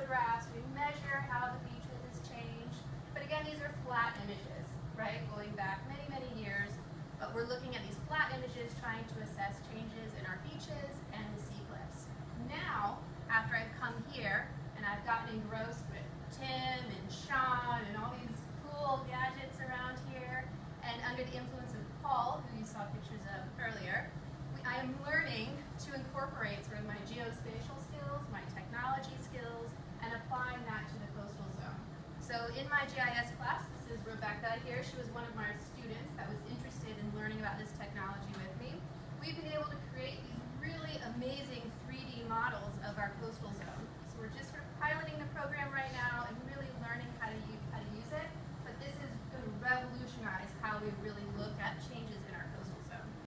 photographs, we measure how the beach has changed. But again, these are flat images, right, going back many, many years. But we're looking at these flat images, trying to assess changes in our beaches and the sea cliffs. Now, after I've come here, and I've gotten engrossed with Tim and Sean and all these cool gadgets around here, and under the influence of Paul, who you saw pictures of earlier, I am learning to incorporate sort of my geospatial skills, my technology skills, and applying that to the coastal zone. So in my GIS class, this is Rebecca here. She was one of my students that was interested in learning about this technology with me. We've been able to create these really amazing 3D models of our coastal zone. So we're just sort of piloting the program right now.